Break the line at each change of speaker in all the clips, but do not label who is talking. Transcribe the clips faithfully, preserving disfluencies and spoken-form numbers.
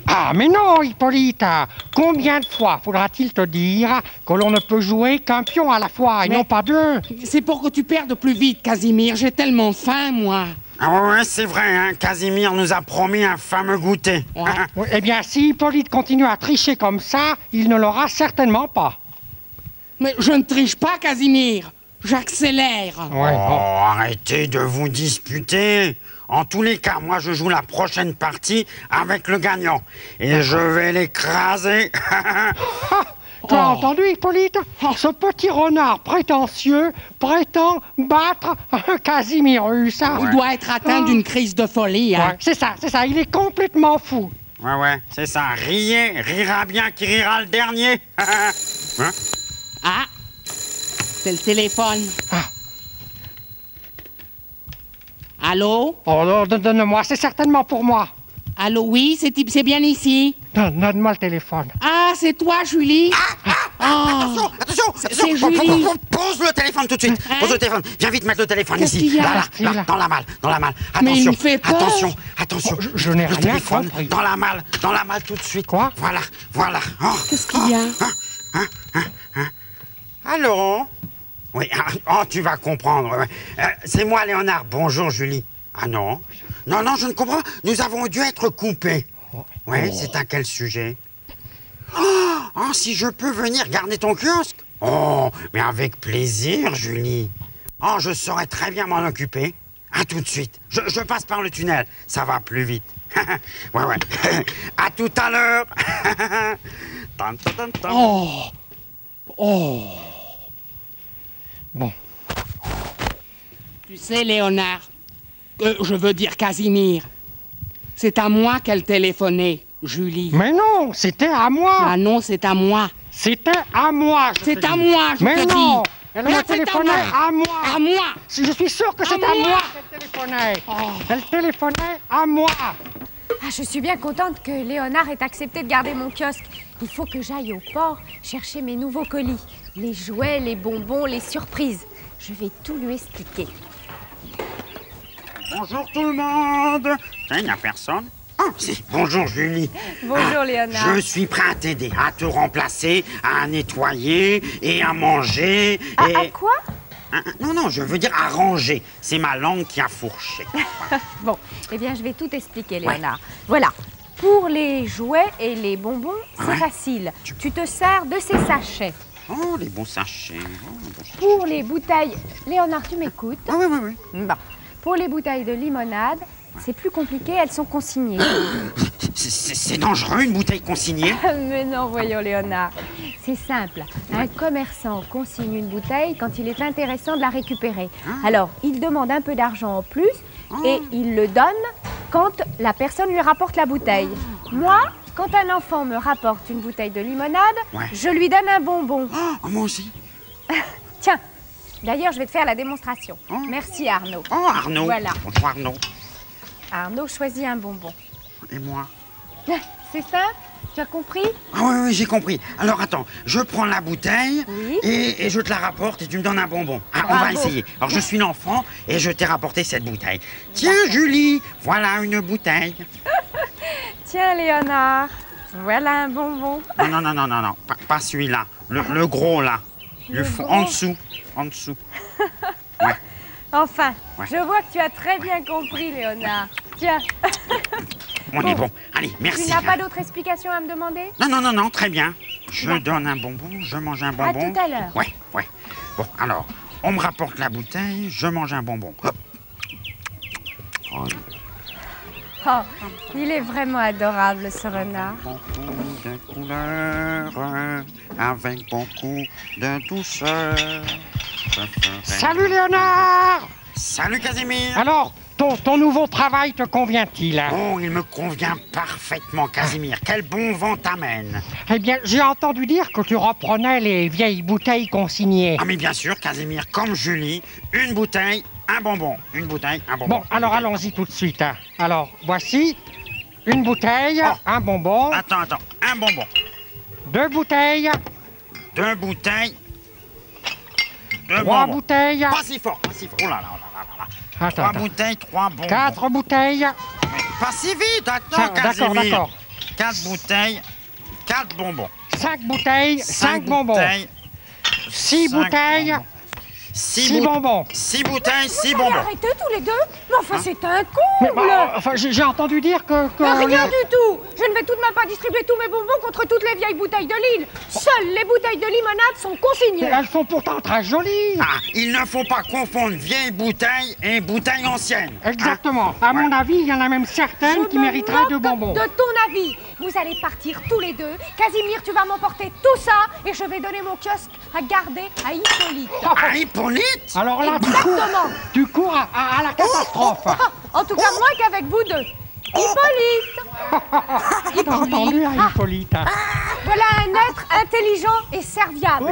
Ah, mais non, Hippolyte. Combien de fois faudra-t-il te dire que l'on ne peut jouer qu'un pion à la fois et
Mais-
non pas deux?
C'est pour que tu perdes plus vite, Casimir. J'ai tellement faim, moi.
Ah ouais, ouais, c'est vrai, hein, Casimir nous a promis un fameux goûter.
Ouais.
Oui, eh bien, si Hippolyte continue à tricher comme ça, il ne l'aura certainement pas.
Mais je ne triche pas, Casimir. J'accélère.
Ouais,
Oh,
bon.
arrêtez de vous disputer. En tous les cas, moi je joue la prochaine partie avec le gagnant. Et je vais l'écraser.
Tu as
Oh.
entendu, Hippolyte? Ce petit renard prétentieux prétend battre un Casimirus. hein.
Il doit être atteint d'une crise de folie, hein.
Ouais, c'est ça, c'est ça, il est complètement fou.
Ouais, ouais, c'est ça. Riez, rira bien qui rira le dernier. Hein?
Ah, c'est le téléphone.
Ah.
Allô?
Oh, non, don- donne-moi, c'est certainement pour moi.
Allô, oui, c'est c'est bien ici.
Donne- Donne-moi le téléphone.
Ah, c'est toi, Julie? Oh.
Attention, attention,
C'est
attention.
Julie.
Pose le téléphone tout de suite.
Hein?
Pose le téléphone. Viens vite mettre le téléphone
Qu'est-ce
ici.
qu'il y a?
Là, là,
Qu'est-ce qu'il y a
là, dans la malle, dans la malle.
Mais il
Attention,
me fait peur.
attention, attention.
Oh, je- je n'ai
le
rien
téléphone
compris.
dans la malle, dans la malle tout de suite.
Quoi?
Voilà, voilà. Oh.
Qu'est-ce qu'il y a?
Allô? Oui, ah, oh, tu vas comprendre. ouais. Euh, c'est moi, Léonard. Bonjour, Julie. Ah non? Non, non, je ne comprends pas. Nous avons dû être coupés. Oui, c'est à quel sujet? Oh, oh, si je peux venir garder ton kiosque? Oh, mais avec plaisir, Julie. Oh, je saurais très bien m'en occuper. À tout de suite. Je, je passe par le tunnel. Ça va plus vite. ouais, ouais. À tout à l'heure. Tan, tan, tan, tan.
Oh. Oh.
Bon.
Tu sais, Léonard, euh, je veux dire Casimir, c'est à moi qu'elle téléphonait, Julie.
Mais non, c'était à moi.
Ah non, c'est à moi.
C'était à moi. je
C'est
te
à
dis.
moi, je
Mais
te
non,
dis.
elle
Mais
me
c'est à
téléphonait
moi.
à moi.
À moi.
Si je suis sûr que c'est
À
à
moi.
moi qu'elle téléphonait.
Oh.
Elle téléphonait à moi.
Ah, je suis bien contente que Léonard ait accepté de garder mon kiosque. Il faut que j'aille au port chercher mes nouveaux colis. Les jouets, les bonbons, les surprises. Je vais tout lui expliquer.
Bonjour tout le monde. Tiens, il n'y a personne. Oh, si. Bonjour Julie.
Bonjour,
Ah,
Léonard.
Je suis prêt à t'aider, à te remplacer, à nettoyer et à manger.
Ah,
et...
à quoi?
Ah, ah, non, non, je veux dire à ranger. C'est ma langue qui a fourché. Voilà.
Bon, eh bien, je vais tout expliquer, Léonard. Voilà. Pour les jouets et les bonbons, c'est
Ouais.
facile. Tu te sers de ces sachets.
Oh, les bons sachets. Oh, les bons sachets.
Pour les bouteilles... Léonard, tu m'écoutes?
Ah oui, oui, oui.
Bon. Pour les bouteilles de limonade, c'est plus compliqué, elles sont consignées.
C'est- C'est c'est dangereux, une bouteille consignée.
Mais non, voyons, Léonard. C'est simple. Un commerçant consigne une bouteille quand il est intéressant de la récupérer. Alors, il demande un peu d'argent en plus et il le donne quand la personne lui rapporte la bouteille. Moi, quand un enfant me rapporte une bouteille de limonade,
Ouais.
je lui donne un bonbon.
Oh, moi aussi.
Tiens, d'ailleurs, je vais te faire la démonstration.
Oh.
Merci, Arnaud.
Oh, Arnaud.
Voilà.
Bonjour Arnaud.
Arnaud choisit un bonbon.
Et moi?
C'est simple? Tu as compris?
Ah oui, oui, j'ai compris. Alors attends, je prends la bouteille
Oui.
et, et je te la rapporte et tu me donnes un bonbon. Ah, on va
Bravo.
essayer. Alors je suis l'enfant et je t'ai rapporté cette bouteille. Tiens Julie, voilà une bouteille.
Tiens, Léonard. Voilà un bonbon.
Non, non, non, non, non, non, pas, pas celui-là. Le, le gros là. Le,
Le
fond,
gros
en dessous. En dessous. Ouais.
Enfin,
Ouais.
je vois que tu as très bien compris, Léonard. Tiens,
On est bon. Allez, merci.
tu n'as pas d'autre explication à me demander?
Non, non, non, non, très bien. Je
D'accord.
donne un bonbon, je mange un
À
bonbon.
tout à l'heure.
Ouais, ouais. Bon, alors, on me rapporte la bouteille, je mange un bonbon. Hop. Oh,
Oh, il est vraiment adorable, ce renard.
beaucoup de couleurs, euh, avec beaucoup de douceur. Je ferai-
Salut, Léonard.
Salut Casimir.
Alors, ton, ton nouveau travail te convient-il? hein?
Oh, il me convient parfaitement, Casimir. Quel bon vent t'amène.
Eh bien, j'ai entendu dire que tu reprenais les vieilles bouteilles consignées.
Ah, mais bien sûr, Casimir, comme Julie, une bouteille, un bonbon. Une bouteille, un bonbon.
Bon, alors allons-y tout de suite. hein. Alors, voici une bouteille,
Oh.
un bonbon,
Attends, attends. Un bonbon,
deux bouteilles,
deux bouteilles, deux
trois
bonbons.
bouteilles,
Pas si fort, pas si fort. Oh là là, oh là là là là.
attends,
Trois
attends.
bouteilles, trois bonbons.
quatre bouteilles,
Pas si vite,
Ça,
attends,
d'accord,
Casimir.
d'accord,
quatre bouteilles, quatre bonbons.
cinq bouteilles, cinq bonbons.
bouteilles,
six
cinq
bouteilles,
bonbons. Six,
six
bout-
bonbons.
six bouteilles, six
Vous allez
bonbons.
arrêter tous les deux? Mais enfin, c'est un
Mais,
comble.
bah, enfin, j'ai j'ai entendu dire que... que
Mais
il y a-
rien du tout. Je ne vais tout de même pas distribuer tous mes bonbons contre toutes les vieilles bouteilles de Lille. Seules les bouteilles de limonade sont consignées.
Elles sont pourtant très jolies.
Ah, il ne faut pas confondre vieille bouteille et bouteille ancienne.
Exactement. À mon avis, il y en a même certaines
Je
qui
me
mériteraient de
moque
bonbons.
de ton avis. Vous allez partir tous les deux. Casimir, tu vas m'emporter tout ça et je vais donner mon kiosque à garder à Hippolyte.
Ah, Hippolyte?
Alors là, tu cours,
Exactement.
tu cours à, à- à la catastrophe.
En tout cas, moins qu'avec vous deux. Hippolyte.
T'as entendu, hein,
Ah.
Hippolyte?
Voilà un être intelligent et serviable.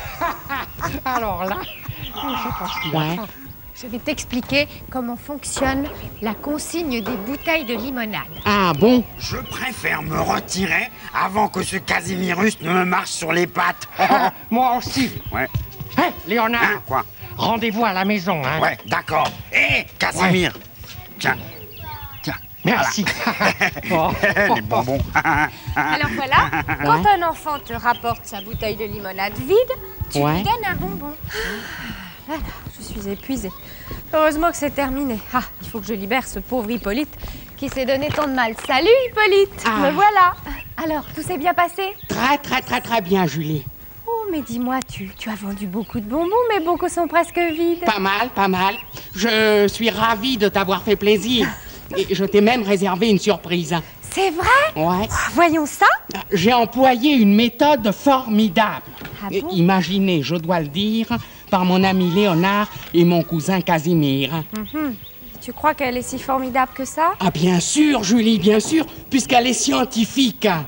Alors là, je sais pas ce qu'il va
Ouais.
faire.
Je vais t'expliquer comment fonctionne la consigne des bouteilles de limonade.
Ah bon?
Je préfère me retirer avant que ce Casimirus ne me marche sur les pattes.
Ah, moi aussi.
Ouais.
Hé,
Hein,
Léonard,
quoi?
rendez-vous à la maison, hein.
Ouais, d'accord. Hé, Casimir. Tiens. Tiens.
Merci. Oh.
Voilà. Les bonbons.
Alors voilà, quand un enfant te rapporte sa bouteille de limonade vide, tu
Ouais.
lui donnes un bonbon. Voilà, je suis épuisée. Heureusement que c'est terminé. Ah, il faut que je libère ce pauvre Hippolyte qui s'est donné tant de mal. Salut Hippolyte,
Ah.
me voilà. Alors, tout s'est bien passé?
Très, très, très, très bien, Julie.
Oh, mais dis-moi, tu, tu as vendu beaucoup de bonbons, mais beaucoup sont presque vides.
Pas mal, pas mal. Je suis ravi de t'avoir fait plaisir. Et je t'ai même réservé une surprise.
C'est vrai?
Ouais.
Voyons ça.
J'ai employé une méthode formidable.
Ah
Et
bon?
imaginée, je dois le dire, par mon ami Léonard et mon cousin Casimir.
Mhm. Tu crois qu'elle est si formidable que ça?
Ah bien sûr, Julie, bien sûr, puisqu'elle est scientifique.
Ah,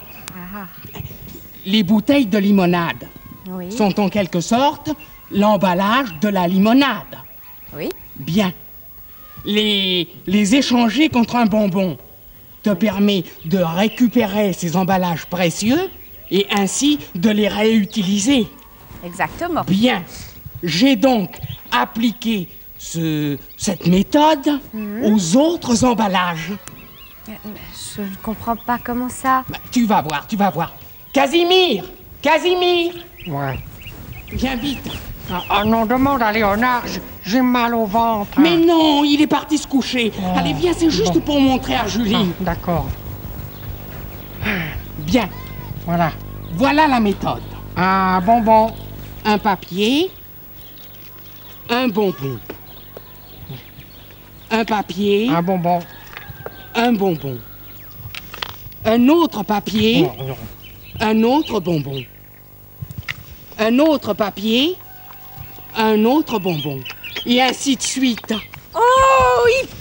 Les bouteilles de limonade
oui.
sont en quelque sorte l'emballage de la limonade.
Oui.
Bien. Les, les échanger contre un bonbon te permet de récupérer ces emballages précieux et ainsi de les réutiliser.
Exactement.
Bien. J'ai donc appliqué ce, cette méthode aux autres emballages.
Je ne comprends pas comment ça.
Bah, tu vas voir, tu vas voir. Casimir! Casimir!
Ouais.
Viens vite.
Ah, ah non, demande à Léonard, j- j'ai mal au ventre.
Mais non, il est parti se coucher. Allez, viens, c'est juste
Bon.
pour montrer à
Ah,
Julie.
d'accord.
Bien.
Voilà.
Voilà la méthode.
Un bonbon.
Un papier, un bonbon. Un papier,
Un bonbon.
un bonbon. Un autre papier,
Non, non.
un autre bonbon. Un autre papier, un autre bonbon. Et ainsi de suite.
Oh, Hippolyte!